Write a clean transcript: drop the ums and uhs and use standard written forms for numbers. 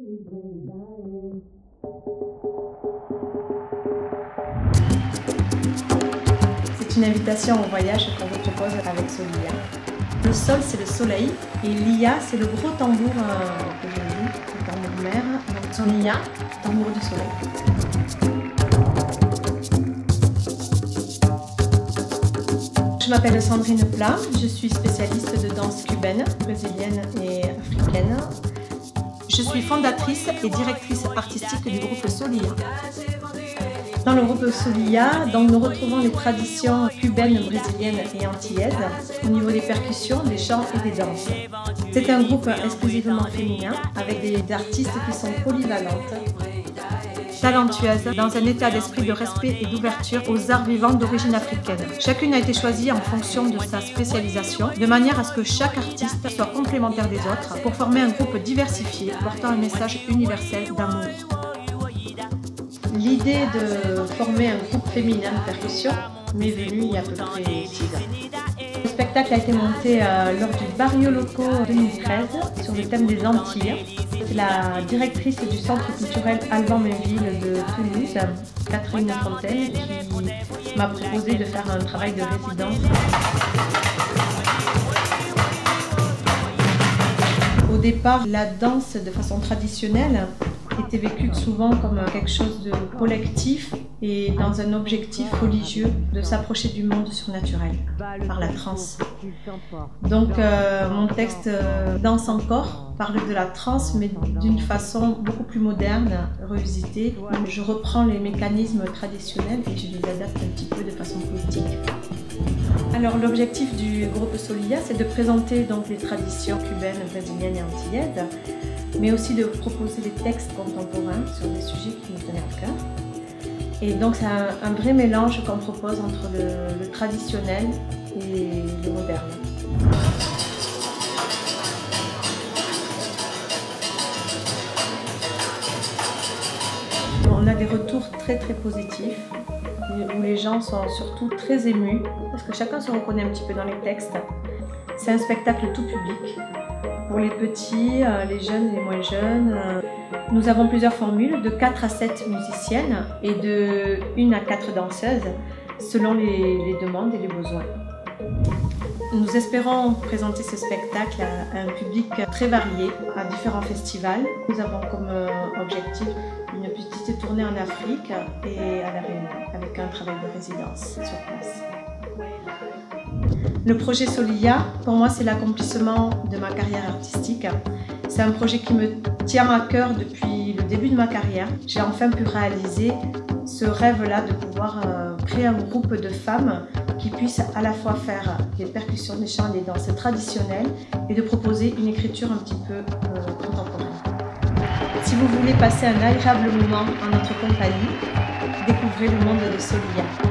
C'est une invitation au voyage qu'on vous propose avec Solia. Le sol, c'est le soleil, et l'Ia, c'est le gros tambour que je joue, le tambour mer. Donc Solia, tambour du soleil. Je m'appelle Sandrine Plat, je suis spécialiste de danse cubaine, brésilienne et africaine. Je suis fondatrice et directrice artistique du groupe Solia. Dans le groupe Solia, nous retrouvons les traditions cubaines, brésiliennes et antillaises au niveau des percussions, des chants et des danses. C'est un groupe exclusivement féminin avec des artistes qui sont polyvalentes, talentueuses, dans un état d'esprit de respect et d'ouverture aux arts vivants d'origine africaine. Chacune a été choisie en fonction de sa spécialisation, de manière à ce que chaque artiste soit complémentaire des autres pour former un groupe diversifié portant un message universel d'amour. L'idée de former un groupe féminin de percussion m'est venue il y a à peu près 6 ans. Le spectacle a été monté lors du Barrio Loco 2013 sur le thème des Antilles. C'est la directrice du centre culturel Alban Mainville de Toulouse, Catherine Fontaine, qui m'a proposé de faire un travail de résidence. Au départ, la danse de façon traditionnelle était vécue souvent comme quelque chose de collectif et dans un objectif religieux de s'approcher du monde surnaturel par la transe. Donc mon texte Danse encore parle de la transe mais d'une façon beaucoup plus moderne, revisitée. Je reprends les mécanismes traditionnels et je les adapte un petit peu de façon poétique. Alors l'objectif du groupe Solia, c'est de présenter donc les traditions cubaines, brésiliennes et antillaises, mais aussi de proposer des textes contemporains sur des sujets qui nous tenaient à cœur. Et donc c'est un vrai mélange qu'on propose entre le traditionnel et le moderne. On a des retours très positifs, où les gens sont surtout très émus, parce que chacun se reconnaît un petit peu dans les textes. C'est un spectacle tout public, pour les petits, les jeunes, les moins jeunes. Nous avons plusieurs formules, de 4 à 7 musiciennes et de 1 à 4 danseuses, selon les demandes et les besoins. Nous espérons présenter ce spectacle à un public très varié, à différents festivals. Nous avons comme objectif une petite tournée en Afrique et à La Réunion, avec un travail de résidence sur place. Le projet Solia, pour moi, c'est l'accomplissement de ma carrière artistique. C'est un projet qui me tient à cœur depuis le début de ma carrière. J'ai enfin pu réaliser ce rêve-là de pouvoir créer un groupe de femmes qui puissent à la fois faire des percussions, des chants et des danses traditionnelles et de proposer une écriture un petit peu contemporaine. Si vous voulez passer un agréable moment en notre compagnie, découvrez le monde de Solia.